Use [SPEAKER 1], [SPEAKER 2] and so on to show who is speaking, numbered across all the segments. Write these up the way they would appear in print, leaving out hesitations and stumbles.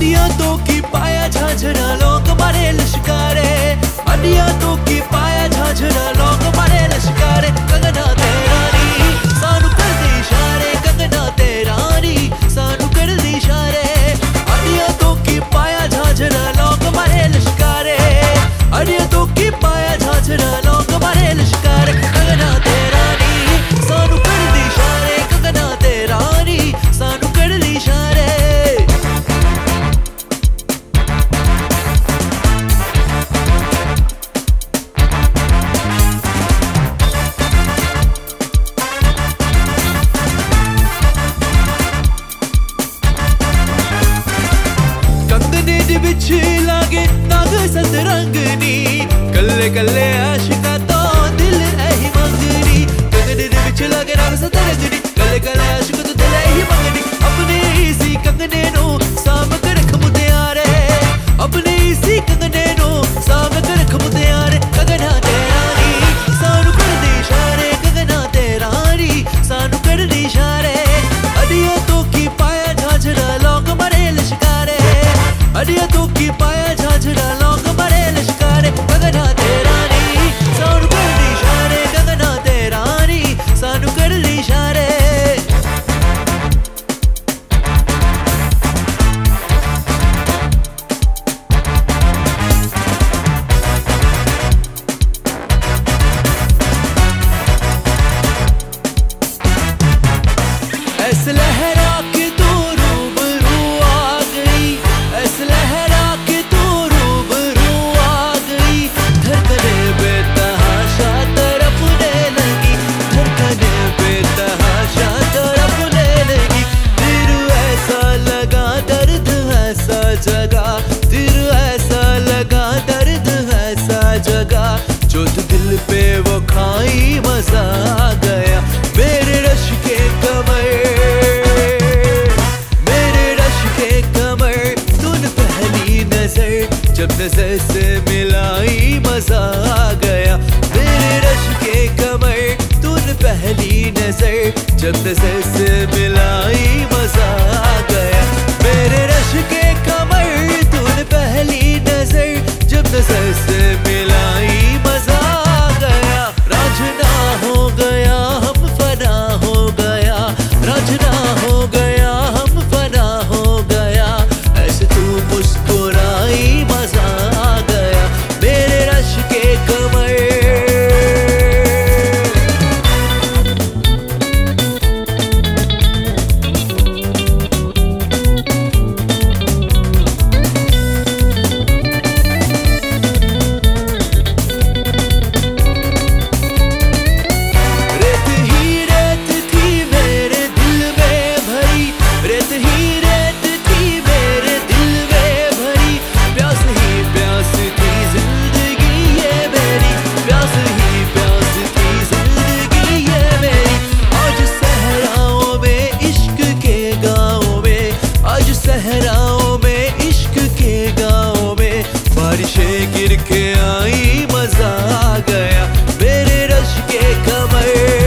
[SPEAKER 1] Idea तो की पाया झांझरा लोग मारे लश्कारे, अडिया तो की पाया झांझरा लोग मारे लश्कारे। कंगना तेरा नी सानू कर दे इशारे, कंगना तेरा नी सानू कर दे इशारे। अडिया तो की पाया झांझरा लोग मारे लश्कारे, अडिया तो की पाया झांझरा लोग मारे लश्कारे। कंगना तेरा नी सानू कर दे इशारे, कंगना तेरा नी सानू कर दे इशारे। बिछ लागे नाग सतरंगनी, कल्ले कल्ले आशिका तो दिल ऐही मंगनी। कंगने दे बिच लागे नाग सतरंगनी, कल्ले कल्ले आशिका तो दिल ऐही मंगनी। अपने इसी कंगने नो साम कर रख मुटियारे, अपने इसी कंगने नो साम कर रख मुटियारे। कंगना तेरा नी सानू कर दे इशारे, कंगना तेरा नी सानू कर दे इशारे। अडिया तो की पाया झांझरा लोग मारे लश्कारे, अडिया तो की पाया झांझरा लोग मारे लश्कारे। कंगना तेरा नी सानू कर दे इशारे, कंगना तेरा नी सानू कर दे इशारे। ऐस लहरा के तू रूबरू आ गई, ऐस लहरा के तू रूबरू आ गई। धड़कने बेतहाशा तड़पने लगी, धड़कने बेतहाशा तड़पने लगी। दिल ऐसा लगा दर्द ऐसा जगा, दिल ऐसा लगा दर्द ऐसा जगा। जो तू दिल पे वो खाई मजा आ गया। मेरे रश के कमर, जब नजर से मिलाई मजा आ गया। मेरे रश के कमर तूने पहली नजर, जब नजर से मिलाई मजा आ गया। मेरे रश के कमर तूने पहली नजर, जब नजर से मिलाई मजा आ गया। राजना हो गया हम फना हो गया, राजना हो गया हम फना हो गया। ऐसे तू मुस्कुराई मजा आ गया। मेरे रश के कमर, रेत ही रेत थी मेरे दिल में भरी, रेत ही रेत थी मेरे दिल में भरी। प्यास ही प्यास थी जिंदगी ये मेरी, प्यास ही प्यास थी जिंदगी ये मेरी। आज सहराओं में इश्क के गाँव में, आज सहराओं में इश्क के गाँव में। बारिशें गिर के आई मजा आ गया। मेरे रश के कमर,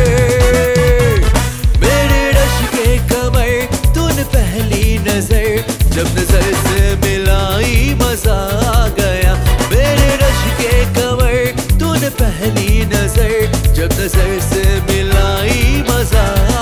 [SPEAKER 1] मेरे रश के कमर तूने पहली नजर, जब नजर से मिलाई मजा आ गया। मेरे रश के कमर तूने पहली नजर, जब नजर से मिलाई मजा